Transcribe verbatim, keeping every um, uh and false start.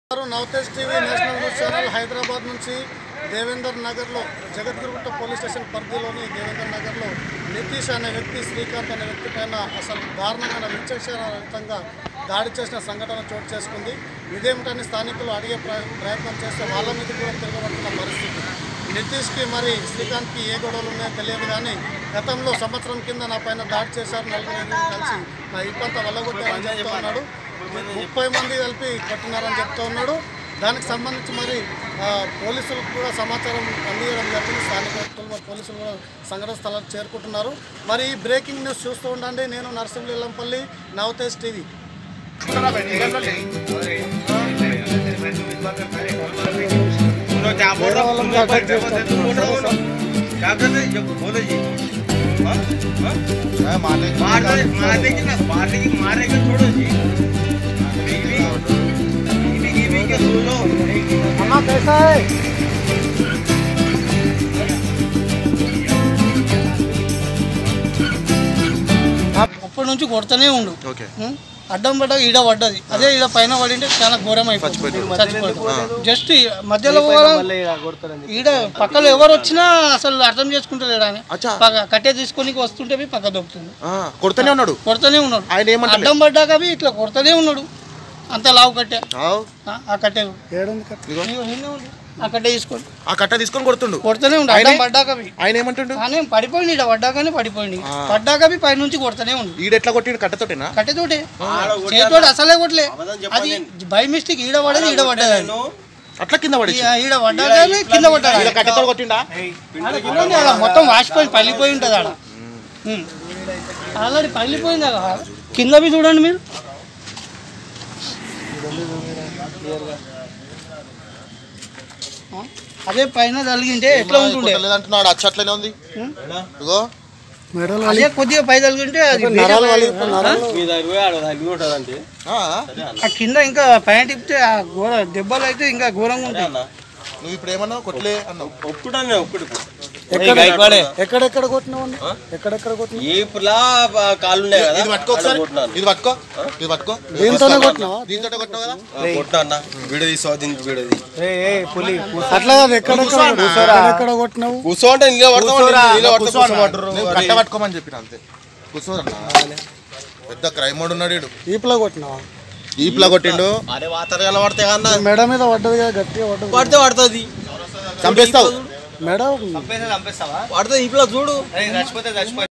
Navtej TV national news channel Hyderabad నుంచి దేవేందర్ నగర్లో జగద్గురుగుట్ట police station పరిధిలోని దేవేందర్ నగర్లో నితీష్ అనే వ్యక్తి శ్రీకాంత్ అనే వ్యక్తి పైన అసలు దారుణమైన విచక్షణారహితంగా దాడి చేసిన సంఘటన చోటు చేసుకుంది. ఇదేమిటని స్థానికులు అడిగే ప్రయత్నం చేస్తే వాళ్ళ మీద కూడా తిరగబడుతున్న పరిస్థితి. నితీష్కి మరి శ్రీకాంత్కి ఏ గొడవలు ఉన్నాయో తెలియదు, కానీ గతంలో సంవత్సరం కింద నా పైన దాడి చేశారు, నలుగురు కలిసి నా ఇబ్బంది వల్లగొట్టారని చెప్తూ ఉన్నాడు. ముప్పై మంది కలిపి కొట్టినారని చెప్తూ ఉన్నాడు. దానికి సంబంధించి మరి పోలీసులకు కూడా సమాచారం అందించడం జరిగింది. స్థానిక వ్యక్తులు మరి పోలీసులు కూడా సంఘటన స్థలానికి చేరుకుంటున్నారు. మరి ఈ బ్రేకింగ్ న్యూస్ చూస్తూ ఉండండి. నేను నరసింహ ఇల్లంపల్లి, నవతేజ్ టీవీ. అప్పటి నుంచి కొడుతూనే ఉండు. అడ్డం పడ్డ ఈడ పడ్డది, అదే ఈడ పైన పడింటే చాలా ఘోరం అయిపోతుంది. జస్ట్ మధ్యలో ఈడ పక్కలో ఎవరు వచ్చినా అసలు అర్థం చేసుకుంటలేడు. ఆయన కట్టే తీసుకొని వస్తుంటే పక్క దొక్కుతుంది, కొడుతూనే ఉన్నాడు కొడుతూనే ఉన్నాడు అడ్డం పడ్డాక ఇట్లా కొడుతూనే ఉన్నాడు. అంత లావు కట్టే ఆ కట్టే ఆ కట్టే తీసుకొని ఆ కట్ట తీసుకొని కొడుతుండు కొడుతూనే ఉండు. అడ్డం పడ్డాక ఆయన ఏమంటుండు, ఆయన పడిపోయింది, ఈడ పడ్డాకనే పడిపోయింది. పడ్డాక పై నుంచి కొడుతూనే ఉండు. ఈడ ఎట్లా కొట్టిండు? కట్టతోటేనా? కట్టెతోటే, చేతితోటి అసలే కొట్టలే. అది బై మిస్టేక్ ఈడ పడేది ఈడ పడ్డది. అట్లా కింద పడి ఈడ పడ్డాక కింద పడ్డాడు. కట్టెతో కొట్టిండా? మొత్తం వాసిపోయి పగిలిపోయి ఉంటుంది ఆడ. ఆల్రెడీ పగిలిపోయింది కింద బి చూడండి మీరు. అదే పైన తగిలింటే ఎట్లా ఉంటుండే అంటున్నాడు. అచ్చ అట్లనే ఉంది. అదే కొద్దిగా పై తగిలింటే అది ఆ కింద ఇంకా పైన తిప్పితే ఆ ఘోర దెబ్బలు అయితే ఇంకా ఘోరంగా ఉంటాయి. నువ్వు ఇప్పుడు ఏమన్నావు? కొట్టలే అన్నావు. ఒప్పుడన్నా ఒప్పుడు ఎక్కడెక్కడ కొట్టినావు? ఎక్కడెక్కడ కొట్టినా? కాళ్ళు ఇది పట్టుకో, ఇది పట్టుకో, ఇది పట్టుకో. దీంతోనే కొట్టినావా? దీంతో కొట్టినావు కదా? కొట్టా అన్న వీడియో తీసుకో, దీనికి వీడియో అట్లా కాదు. ఎక్కడెక్కడ కొట్టినావు? కూర్చో అంటే కట్ట పట్టుకోమని చెప్పిన అంతే. కూర్చోరన్నా, పెద్ద క్రైమ్ ఉన్నాడు వీడు. ఈపులా కొట్టినావా? ఈపులా కొట్టిండు. అరే వాతర ఎలా పడతాయి కన్నా మెడ మీద పడ్డది కదా, గట్టిగా పడ్డది. పడితే పడుతుంది, చంపేస్తావు. మెడ పడుతుంది. ఇప్పుడు చూడు.